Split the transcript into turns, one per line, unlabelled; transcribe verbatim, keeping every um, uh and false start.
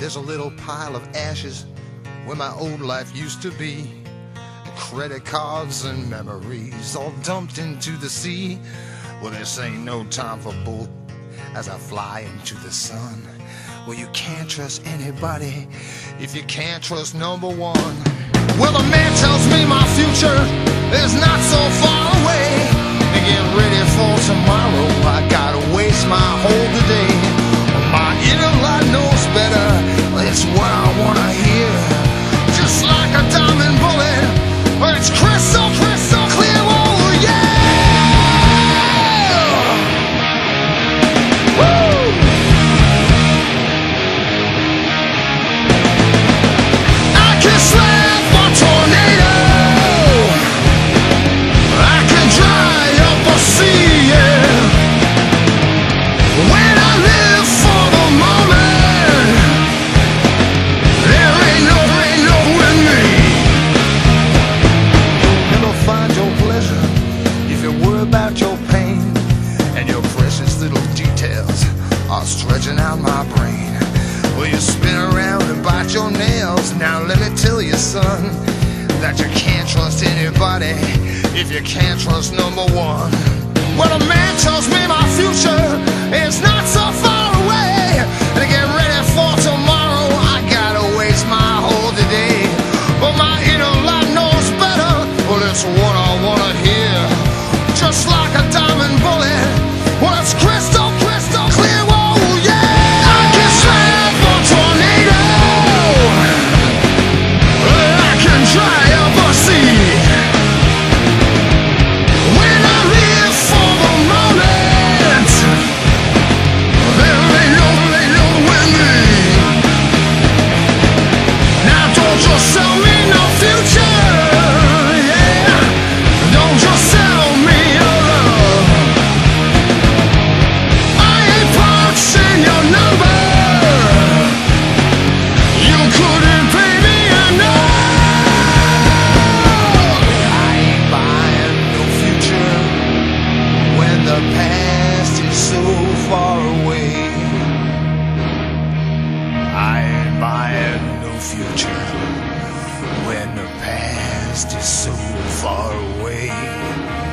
There's a little pile of ashes where my old life used to be. Credit cards and memories all dumped into the sea. Well, this ain't no time for bull as I fly into the sun. Well, you can't trust anybody if you can't trust number one. Well, the man tells me my future is not so far away. To get ready for tomorrow, I gotta waste my whole today. My inner light knows better, it's what I wanna hear. Just like a diamond bullet, it's crystal, crystal clear. Oh yeah! Woo! I can slap a tornado, I can dry up a sea, yeah. When I live for the moment, there ain't no, ain't no with me. Never find your pleasure if you worry about your pain, and your precious little details are stretching out my brain. Well, you spin around and bite your nails. Now let me tell you, son, that you can't trust anybody if you can't trust number one. Well, a man tells me my future is not so far away. To get ready for tomorrow, I gotta waste my whole today. But my inner light knows better, well, it's what I wanna hear. Just like a diamond bullet, well, it's crystal, crystal clear. Oh yeah! I can slap a tornado, I can dry up a sea. When I live for the moment, there ain't no, ain't no with me. Now don't just sell me no future, yeah. Don't just sell me your love. I ain't punching your number, you couldn't pay me enough. I ain't buying no future when the past is so far away. I ain't buying no future when the past is so far away.